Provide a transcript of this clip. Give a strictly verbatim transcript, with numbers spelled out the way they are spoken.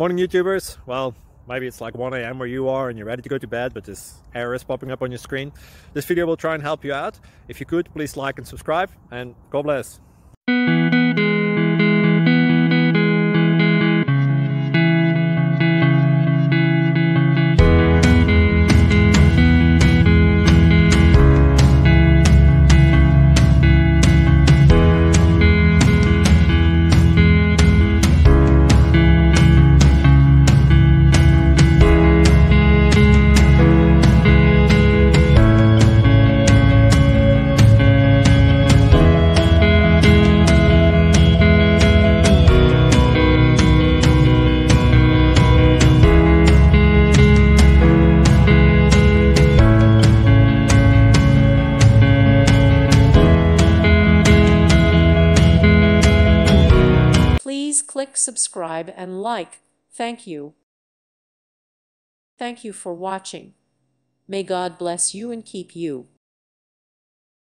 Morning YouTubers. Well, maybe it's like one A M where you are and you're ready to go to bed, but this error is popping up on your screen. This video will try and help you out. If you could, please like and subscribe, and God bless. Please click subscribe and like. Thank you. Thank you for watching. May God bless you and keep you.